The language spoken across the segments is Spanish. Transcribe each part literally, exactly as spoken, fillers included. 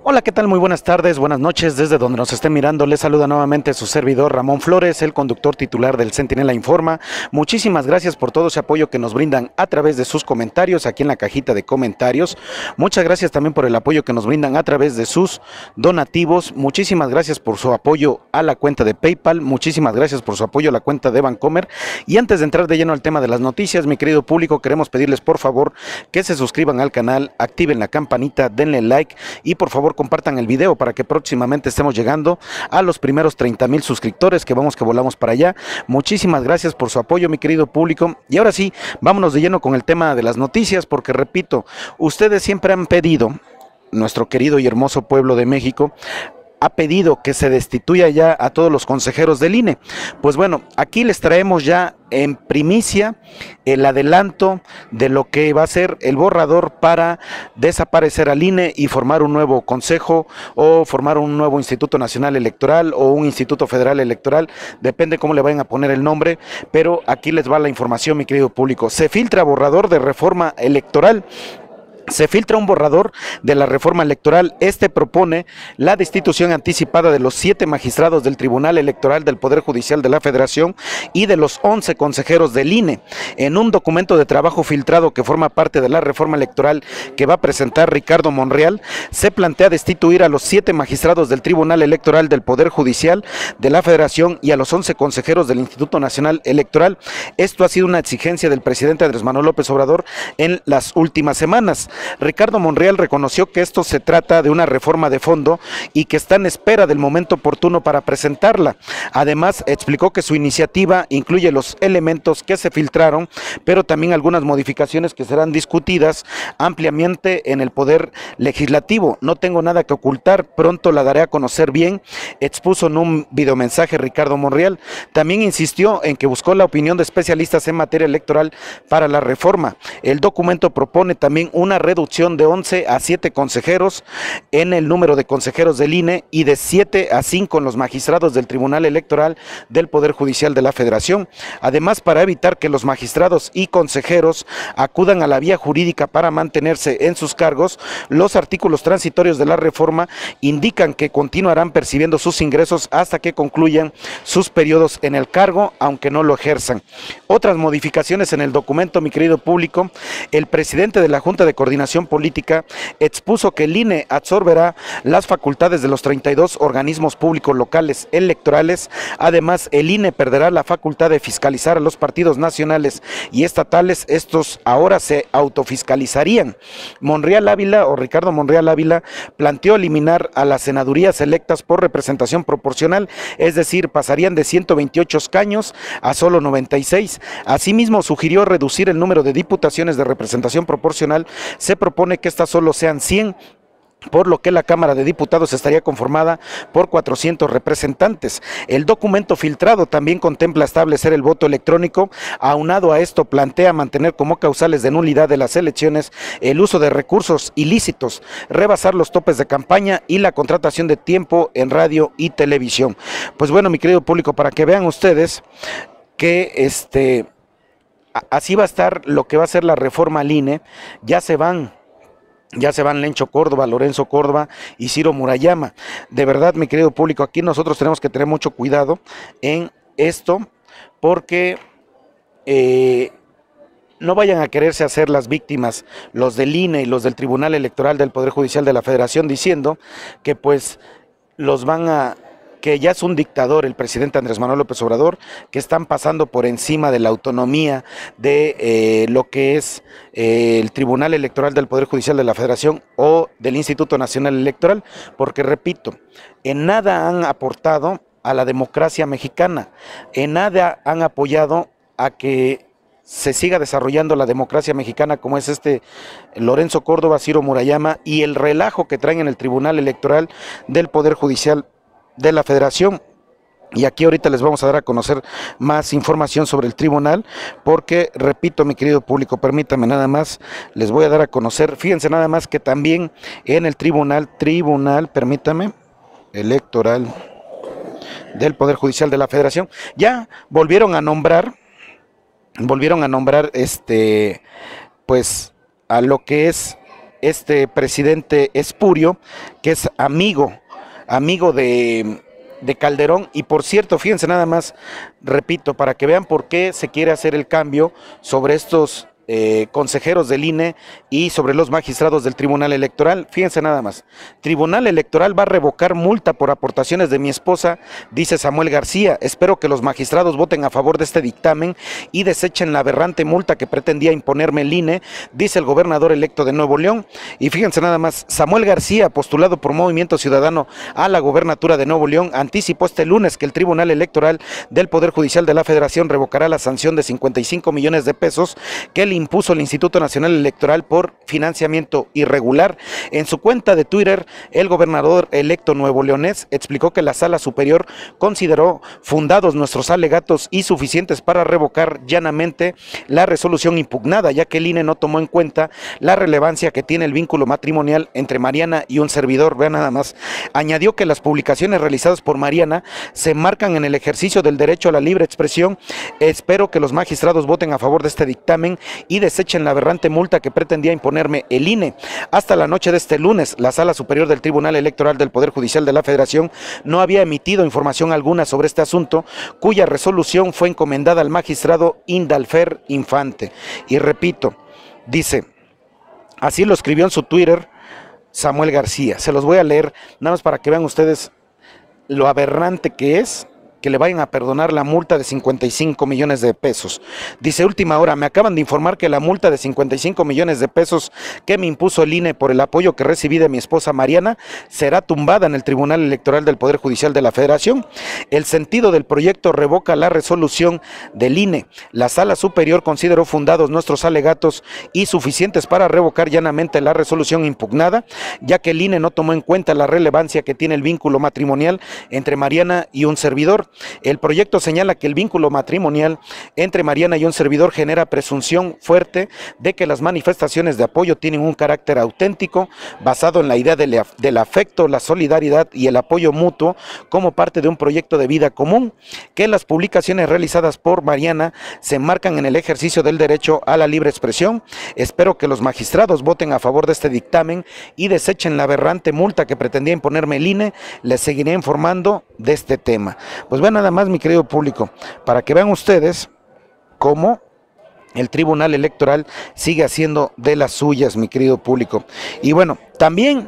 Hola, ¿qué tal? Muy buenas tardes, buenas noches, desde donde nos estén mirando. Les saluda nuevamente su servidor Ramón Flores, el conductor titular del Centinela Informa. Muchísimas gracias por todo ese apoyo que nos brindan a través de sus comentarios aquí en la cajita de comentarios. Muchas gracias también por el apoyo que nos brindan a través de sus donativos. Muchísimas gracias por su apoyo a la cuenta de PayPal. Muchísimas gracias por su apoyo a la cuenta de Bancomer. Y antes de entrar de lleno al tema de las noticias, mi querido público, queremos pedirles por favor que se suscriban al canal, activen la campanita, denle like y por favor compartan el video para que próximamente estemos llegando a los primeros treinta mil suscriptores, que vamos que volamos para allá. Muchísimas gracias por su apoyo, mi querido público. Y ahora sí, vámonos de lleno con el tema de las noticias, porque repito, ustedes siempre han pedido, nuestro querido y hermoso pueblo de México ha pedido que se destituya ya a todos los consejeros del I N E. Pues bueno, aquí les traemos ya en primicia el adelanto de lo que va a ser el borrador para desaparecer al I N E y formar un nuevo consejo o formar un nuevo Instituto Nacional Electoral o un Instituto Federal Electoral, depende cómo le vayan a poner el nombre, pero aquí les va la información, mi querido público. Se filtra borrador de reforma electoral. Se filtra un borrador de la reforma electoral. Este propone la destitución anticipada de los siete magistrados del Tribunal Electoral del Poder Judicial de la Federación y de los once consejeros del I N E. En un documento de trabajo filtrado que forma parte de la reforma electoral que va a presentar Ricardo Monreal, se plantea destituir a los siete magistrados del Tribunal Electoral del Poder Judicial de la Federación y a los once consejeros del Instituto Nacional Electoral. Esto ha sido una exigencia del presidente Andrés Manuel López Obrador en las últimas semanas. Ricardo Monreal reconoció que esto se trata de una reforma de fondo y que está en espera del momento oportuno para presentarla. Además, explicó que su iniciativa incluye los elementos que se filtraron, pero también algunas modificaciones que serán discutidas ampliamente en el Poder Legislativo. No tengo nada que ocultar, pronto la daré a conocer bien, expuso en un videomensaje Ricardo Monreal. También insistió en que buscó la opinión de especialistas en materia electoral para la reforma. El documento propone también una reducción de once a siete consejeros en el número de consejeros del I N E y de siete a cinco en los magistrados del Tribunal Electoral del Poder Judicial de la Federación. Además, para evitar que los magistrados y consejeros acudan a la vía jurídica para mantenerse en sus cargos, los artículos transitorios de la reforma indican que continuarán percibiendo sus ingresos hasta que concluyan sus periodos en el cargo, aunque no lo ejerzan. Otras modificaciones en el documento, mi querido público: el presidente de la Junta de Coordinación Política expuso que el I N E absorberá las facultades de los treinta y dos organismos públicos locales electorales. Además, el I N E perderá la facultad de fiscalizar a los partidos nacionales y estatales. Estos ahora se autofiscalizarían. Monreal Ávila o Ricardo Monreal Ávila planteó eliminar a las senadurías electas por representación proporcional, es decir, pasarían de ciento veintiocho escaños a solo noventa y seis. Asimismo, sugirió reducir el número de diputaciones de representación proporcional. Se propone que estas solo sean cien, por lo que la Cámara de Diputados estaría conformada por cuatrocientos representantes. El documento filtrado también contempla establecer el voto electrónico. Aunado a esto, plantea mantener como causales de nulidad de las elecciones el uso de recursos ilícitos, rebasar los topes de campaña y la contratación de tiempo en radio y televisión. Pues bueno, mi querido público, para que vean ustedes que este... así va a estar lo que va a ser la reforma al I N E. Ya se van, ya se van Lencho Córdoba, Lorenzo Córdoba y Ciro Murayama. De verdad, mi querido público, aquí nosotros tenemos que tener mucho cuidado en esto, porque eh, no vayan a quererse hacer las víctimas los del I N E y los del Tribunal Electoral del Poder Judicial de la Federación, diciendo que pues los van a... que ya es un dictador el presidente Andrés Manuel López Obrador, que están pasando por encima de la autonomía de eh, lo que es eh, el Tribunal Electoral del Poder Judicial de la Federación o del Instituto Nacional Electoral, porque repito, en nada han aportado a la democracia mexicana, en nada han apoyado a que se siga desarrollando la democracia mexicana, como es este Lorenzo Córdoba, Ciro Murayama, y el relajo que traen en el Tribunal Electoral del Poder Judicial de la Federación. Y aquí ahorita les vamos a dar a conocer más información sobre el tribunal, porque repito, mi querido público, permítame nada más, les voy a dar a conocer, fíjense nada más que también en el tribunal, tribunal, permítame, electoral del Poder Judicial de la Federación, ya volvieron a nombrar, volvieron a nombrar este, pues, a lo que es este presidente espurio, que es amigo, amigo de, de Calderón. Y por cierto, fíjense nada más, repito, para que vean por qué se quiere hacer el cambio sobre estos Eh, consejeros del I N E y sobre los magistrados del Tribunal Electoral. Fíjense nada más, Tribunal Electoral va a revocar multa por aportaciones de mi esposa, dice Samuel García. Espero que los magistrados voten a favor de este dictamen y desechen la aberrante multa que pretendía imponerme el I N E, dice el gobernador electo de Nuevo León. Y fíjense nada más, Samuel García, postulado por Movimiento Ciudadano a la gobernatura de Nuevo León, anticipó este lunes que el Tribunal Electoral del Poder Judicial de la Federación revocará la sanción de cincuenta y cinco millones de pesos que le impuso el Instituto Nacional Electoral por financiamiento irregular. En su cuenta de Twitter, el gobernador electo nuevo leonés explicó que la Sala Superior consideró fundados nuestros alegatos y suficientes para revocar llanamente la resolución impugnada, ya que el I N E no tomó en cuenta la relevancia que tiene el vínculo matrimonial entre Mariana y un servidor. Vean nada más. Añadió que las publicaciones realizadas por Mariana se marcan en el ejercicio del derecho a la libre expresión. Espero que los magistrados voten a favor de este dictamen y desechen la aberrante multa que pretendía imponerme el I N E. Hasta la noche de este lunes, la Sala Superior del Tribunal Electoral del Poder Judicial de la Federación no había emitido información alguna sobre este asunto, cuya resolución fue encomendada al magistrado Indalfer Infante. Y repito, dice, así lo escribió en su Twitter Samuel García. Se los voy a leer, nada más para que vean ustedes lo aberrante que es que le vayan a perdonar la multa de cincuenta y cinco millones de pesos. Dice, última hora, me acaban de informar que la multa de cincuenta y cinco millones de pesos que me impuso el I N E por el apoyo que recibí de mi esposa Mariana será tumbada en el Tribunal Electoral del Poder Judicial de la Federación. El sentido del proyecto revoca la resolución del I N E. La Sala Superior consideró fundados nuestros alegatos y suficientes para revocar llanamente la resolución impugnada, ya que el I N E no tomó en cuenta la relevancia que tiene el vínculo matrimonial entre Mariana y un servidor. El proyecto señala que el vínculo matrimonial entre Mariana y un servidor genera presunción fuerte de que las manifestaciones de apoyo tienen un carácter auténtico, basado en la idea del, del afecto, la solidaridad y el apoyo mutuo como parte de un proyecto de vida común, que las publicaciones realizadas por Mariana se enmarcan en el ejercicio del derecho a la libre expresión. Espero que los magistrados voten a favor de este dictamen y desechen la aberrante multa que pretendía imponerme el I N E. Les seguiré informando de este tema. Pues vean nada más, mi querido público, para que vean ustedes cómo el Tribunal Electoral sigue haciendo de las suyas, mi querido público. Y bueno, también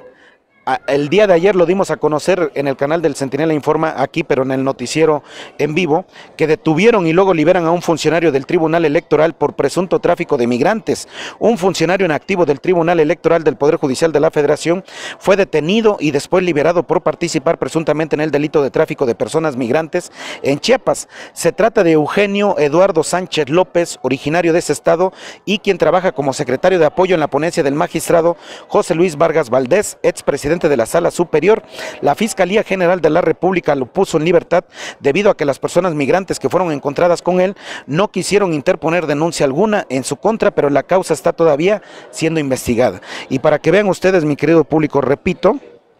el día de ayer lo dimos a conocer en el canal del Centinela Informa, aquí, pero en el noticiero en vivo, que detuvieron y luego liberan a un funcionario del Tribunal Electoral por presunto tráfico de migrantes. Un funcionario en activo del Tribunal Electoral del Poder Judicial de la Federación fue detenido y después liberado por participar presuntamente en el delito de tráfico de personas migrantes en Chiapas. Se trata de Eugenio Eduardo Sánchez López, originario de ese estado y quien trabaja como secretario de apoyo en la ponencia del magistrado José Luis Vargas Valdés, expresidente de la Sala Superior. La Fiscalía General de la República lo puso en libertad debido a que las personas migrantes que fueron encontradas con él no quisieron interponer denuncia alguna en su contra, pero la causa está todavía siendo investigada. Y para que vean ustedes, mi querido público, repito,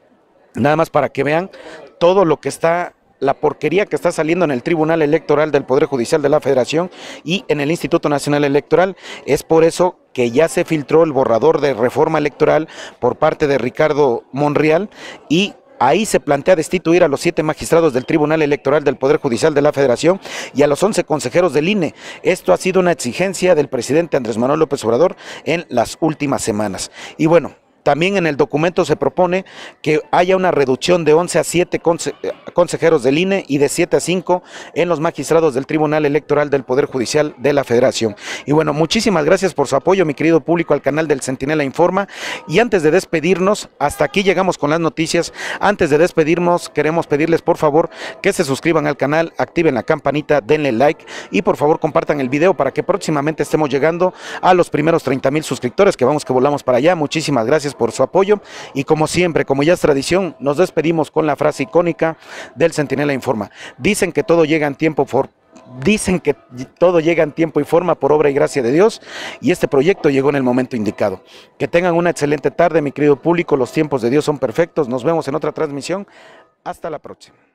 nada más para que vean todo lo que está, la porquería que está saliendo en el Tribunal Electoral del Poder Judicial de la Federación y en el Instituto Nacional Electoral. Es por eso que ya se filtró el borrador de reforma electoral por parte de Ricardo Monreal y ahí se plantea destituir a los siete magistrados del Tribunal Electoral del Poder Judicial de la Federación y a los once consejeros del I N E. Esto ha sido una exigencia del presidente Andrés Manuel López Obrador en las últimas semanas. Y bueno, también en el documento se propone que haya una reducción de once a siete conse consejeros del I N E y de siete a cinco en los magistrados del Tribunal Electoral del Poder Judicial de la Federación. Y bueno, muchísimas gracias por su apoyo, mi querido público, al canal del Centinela Informa. Y antes de despedirnos, hasta aquí llegamos con las noticias. Antes de despedirnos, queremos pedirles por favor que se suscriban al canal, activen la campanita, denle like y por favor compartan el video para que próximamente estemos llegando a los primeros treinta mil suscriptores, que vamos que volamos para allá. Muchísimas gracias por su apoyo y como siempre, como ya es tradición, nos despedimos con la frase icónica del Centinela Informa. Dicen que todo llega en tiempo for Dicen que todo llega en tiempo y forma por obra y gracia de Dios, y este proyecto llegó en el momento indicado. Que tengan una excelente tarde, mi querido público. Los tiempos de Dios son perfectos. Nos vemos en otra transmisión. Hasta la próxima.